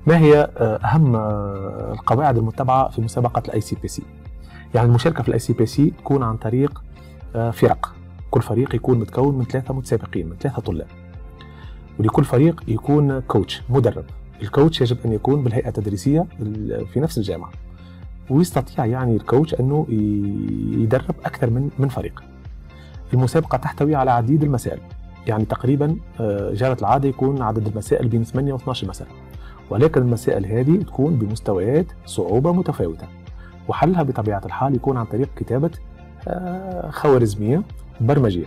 ما هي أهم القواعد المتبعة في مسابقة الاي سي بي سي؟ يعني المشاركة في الاي سي بي سي تكون عن طريق فرق، كل فريق يكون متكون من 3 متسابقين، من 3 طلاب، ولكل فريق يكون كوتش مدرب. الكوتش يجب أن يكون بالهيئة التدريسية في نفس الجامعة، ويستطيع يعني الكوتش أنه يدرب أكثر من فريق. المسابقة تحتوي على عديد المسائل، يعني تقريبا جرت العادة يكون عدد المسائل بين 8 و 12 مسألة، ولكن المسائل هذه تكون بمستويات صعوبة متفاوتة، وحلها بطبيعة الحال يكون عن طريق كتابة خوارزمية برمجية.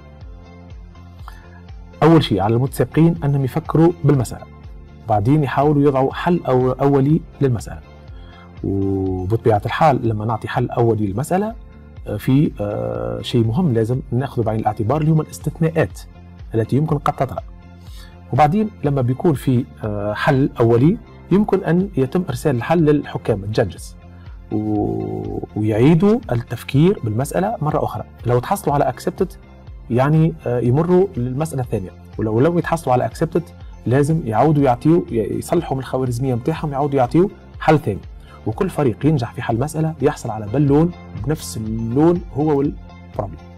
أول شيء على المتسابقين أنهم يفكروا بالمسألة، بعدين يحاولوا يضعوا حل أولي للمسألة، وبطبيعة الحال لما نعطي حل أولي للمسألة في شيء مهم لازم ناخذه بعين الاعتبار اللي هم الاستثناءات التي يمكن قد تطرأ. وبعدين لما بيكون في حل أولي يمكن أن يتم إرسال الحل للحكام الجادجز ويعيدوا التفكير بالمسألة مرة أخرى. لو تحصلوا على accepted يعني يمروا للمسألة الثانية، ولو لم يتحصلوا على accepted لازم يعودوا يعطيوا، يصلحوا من الخوارزمية متاعهم، يعودوا يعطيوا حل ثاني. وكل فريق ينجح في حل مسألة يحصل على بالون بنفس اللون هو والبروبلم.